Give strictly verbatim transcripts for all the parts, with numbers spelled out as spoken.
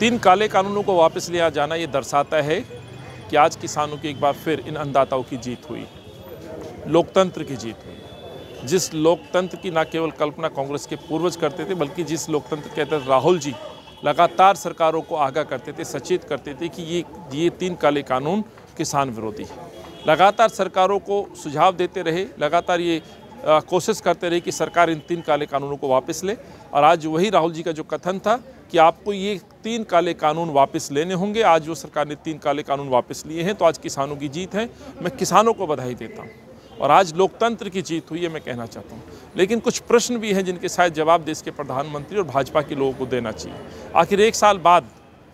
तीन काले कानूनों को वापस लिया जाना ये दर्शाता है कि आज किसानों की एक बार फिर इन अन्नदाताओं की जीत हुई, लोकतंत्र की जीत हुई। जिस लोकतंत्र की न केवल कल्पना कांग्रेस के पूर्वज करते थे, बल्कि जिस लोकतंत्र के तहत राहुल जी लगातार सरकारों को आगाह करते थे, सचेत करते थे कि ये ये तीन काले कानून किसान विरोधी है। लगातार सरकारों को सुझाव देते रहे, लगातार ये आ, कोशिश करते रहे कि सरकार इन तीन काले कानूनों को वापस ले। और आज वही राहुल जी का जो कथन था कि आपको ये तीन काले कानून वापस लेने होंगे, आज वो सरकार ने तीन काले कानून वापस लिए हैं, तो आज किसानों की जीत है। मैं किसानों को बधाई देता हूँ और आज लोकतंत्र की जीत हुई है, मैं कहना चाहता हूँ। लेकिन कुछ प्रश्न भी हैं जिनके शायद जवाब देश के प्रधानमंत्री और भाजपा के लोगों को देना चाहिए। आखिर एक साल बाद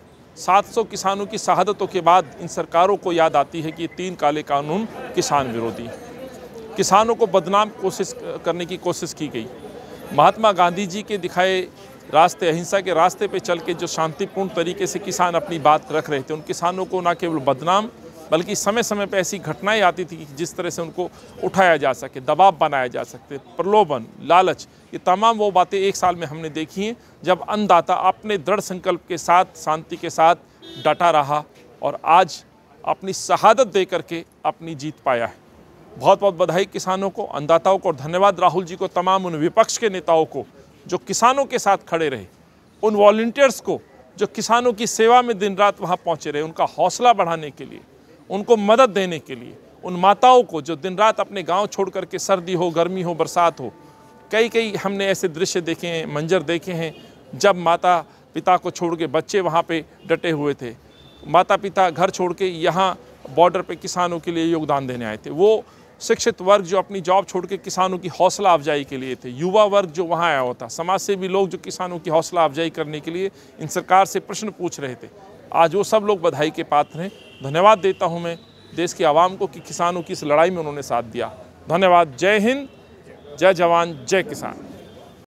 सात सौ किसानों की शहादतों के बाद इन सरकारों को याद आती है कि ये तीन काले कानून किसान विरोधी हैं। किसानों को बदनाम कोशिश करने की कोशिश की गई। महात्मा गांधी जी के दिखाए रास्ते, अहिंसा के रास्ते पे चल के जो शांतिपूर्ण तरीके से किसान अपनी बात रख रहे थे, उन किसानों को न केवल बदनाम बल्कि समय समय पे ऐसी घटनाएं आती थी कि जिस तरह से उनको उठाया जा सके, दबाव बनाया जा सकते, प्रलोभन, लालच, ये तमाम वो बातें एक साल में हमने देखी हैं जब अन्नदाता अपने दृढ़ संकल्प के साथ, शांति के साथ डटा रहा और आज अपनी शहादत दे करके अपनी जीत पाया है। बहुत बहुत बधाई किसानों को, अन्नदाताओं को, और धन्यवाद राहुल जी को, तमाम उन विपक्ष के नेताओं को जो किसानों के साथ खड़े रहे, उन वॉलंटियर्स को जो किसानों की सेवा में दिन रात वहाँ पहुँचे रहे, उनका हौसला बढ़ाने के लिए, उनको मदद देने के लिए, उन माताओं को जो दिन रात अपने गांव छोड़ करके, सर्दी हो, गर्मी हो, बरसात हो, कई कई हमने ऐसे दृश्य देखे हैं, मंजर देखे हैं जब माता पिता को छोड़ के बच्चे वहाँ पे डटे हुए थे, माता पिता घर छोड़ के यहाँ बॉर्डर पे किसानों के लिए योगदान देने आए थे। वो शिक्षित वर्ग जो अपनी जॉब छोड़ के किसानों की हौसला अफजाई के लिए थे, युवा वर्ग जो वहाँ आया होता, समाज सेवी लोग जो किसानों की हौसला अफजाई करने के लिए इन सरकार से प्रश्न पूछ रहे थे, आज वो सब लोग बधाई के पात्र हैं। धन्यवाद देता हूं मैं देश की आवाम को कि किसानों की इस लड़ाई में उन्होंने साथ दिया। धन्यवाद। जय हिंद, जय जवान, जय किसान।